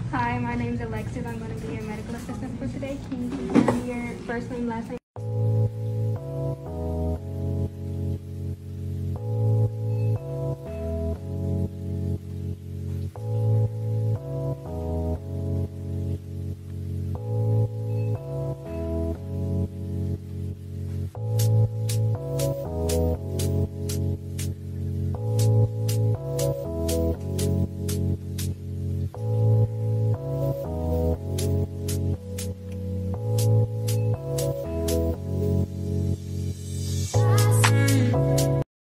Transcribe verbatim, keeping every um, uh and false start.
Hi, my name's Alexis. I'm going to be your medical assistant for today. Can you confirm your first name, last name?